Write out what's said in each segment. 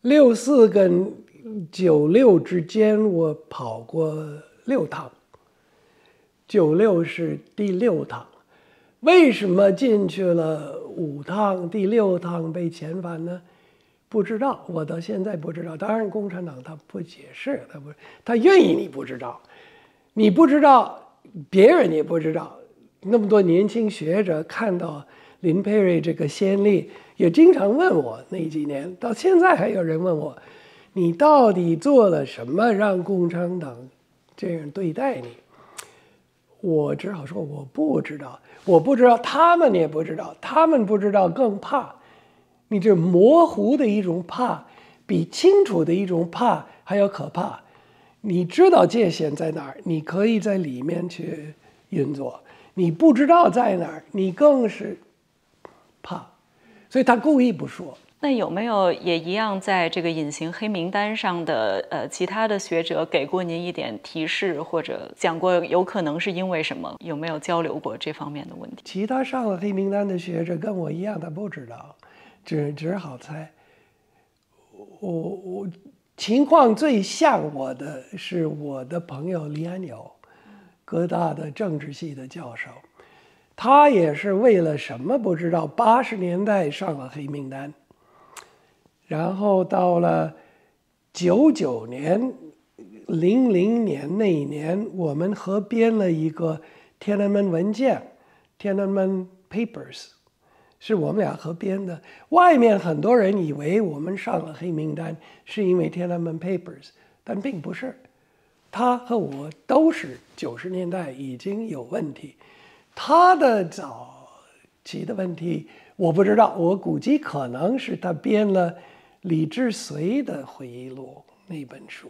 64跟96之间，我跑过6趟，96是第6趟。为什么进去了5趟，第6趟被遣返呢？不知道，我到现在不知道。当然，共产党他不解释，他愿意你不知道，你不知道，别人也不知道。那么多年轻学者看到林佩瑞这个先例，也经常问我，那几年到现在还有人问我，你到底做了什么让共产党这样对待你？我只好说我不知道，我不知道，他们也不知道，他们不知道更怕。你这模糊的一种怕，比清楚的一种怕还要可怕。你知道界限在哪儿，你可以在里面去运作；你不知道在哪儿，你更是怕。所以他故意不说。 那有没有也一样在这个隐形黑名单上的其他的学者给过您一点提示，或者讲过有可能是因为什么？有没有交流过这方面的问题？ 其他上了黑名单的学者跟我一样，他不知道，只好猜。我情况最像我的是我的朋友李安友，哥大的政治系的教授，他也是为了什么不知道，80年代上了黑名单。然后到了99年、00年那一年，我们合编了一个天安门文件，天安门 Papers， 是我们俩合编的。外面很多人以为我们上了黑名单是因为天安门 Papers， 但并不是。他和我都是90年代已经有问题，他的早期的问题我不知道，我估计可能是他编了李志绥的回忆录那本书，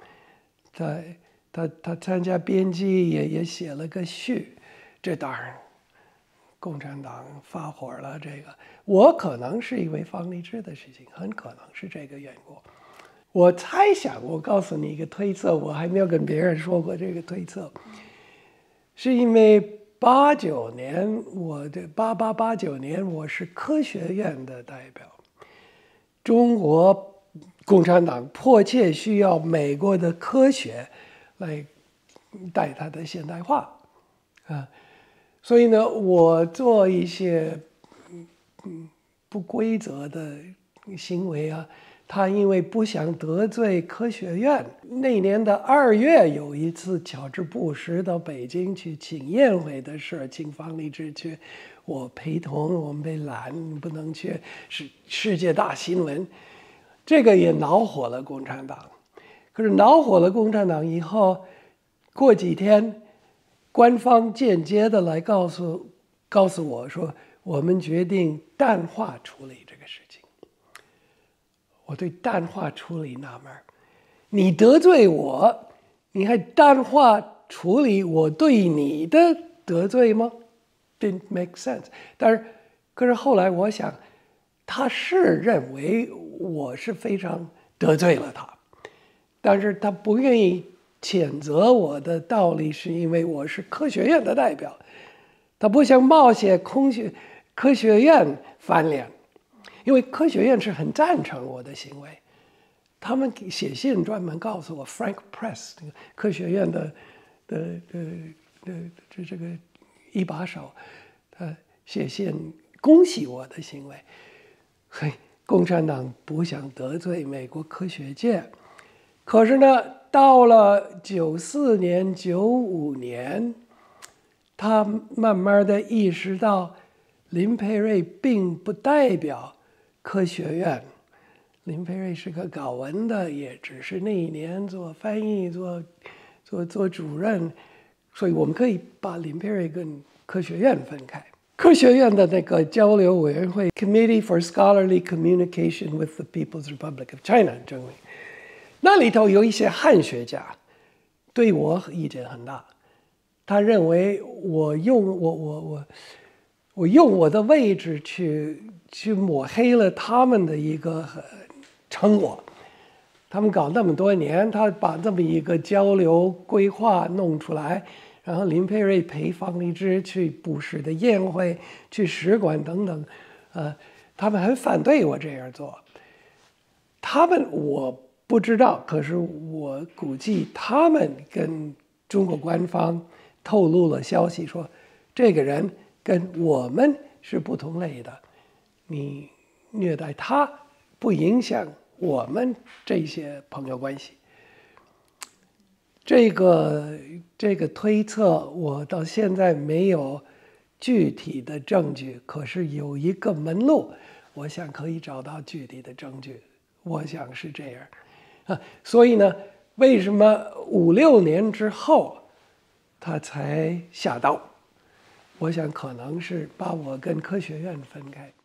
他参加编辑也写了个序，这当然共产党发火了。这个我可能是因为方励之的事情，很可能是这个缘故。我猜想，我告诉你一个推测，我还没有跟别人说过这个推测，是因为89年8889年我是科学院的代表。中国共产党迫切需要美国的科学来带它的现代化，所以呢，我做一些不规则的行为啊，他因为不想得罪科学院，那年的2月有一次，乔治布什到北京去请宴会的事，请方励之去。我陪同，我们被拦，不能去，是世界大新闻，这个也恼火了共产党。可是恼火了共产党以后，过几天，官方间接的来告诉我说，我们决定淡化处理这个事情。我对淡化处理纳闷，你得罪我，你还淡化处理我对你的得罪吗？Didn't make sense。可是后来我想，他是认为我是非常得罪了他，但是他不愿意谴责我的道理，是因为我是科学院的代表，他不想冒险科学院翻脸，因为科学院是很赞成我的行为，他们写信专门告诉我 ，Frank Press 科学院的这个一把手，他写信恭喜我的行为。嘿，共产党不想得罪美国科学界，可是呢，到了94年、95年，他慢慢的意识到，林培瑞并不代表科学院。林培瑞是个搞文的，也只是那一年做翻译、做主任，所以我们可以把林培瑞跟科学院分开。科学院的那个交流委员会 Committee for Scholarly Communication with the People's Republic of China 中文，那里头有一些汉学家，对我意见很大。他认为我用我的位置去抹黑了他们的一个成果。他们搞那么多年，他把这么一个交流规划弄出来。然后林培瑞陪方励之去布什的宴会，去使馆等等，他们很反对我这样做。 他们我不知道，可是我估计他们跟中国官方透露了消息说，这个人跟我们是不同类的，你虐待他不影响我们这些朋友关系。这个推测我到现在没有具体的证据，可是有一个门路，我想可以找到具体的证据，我想是这样啊。所以呢，为什么5、6年之后他才下刀？我想可能是把我跟科学院分开。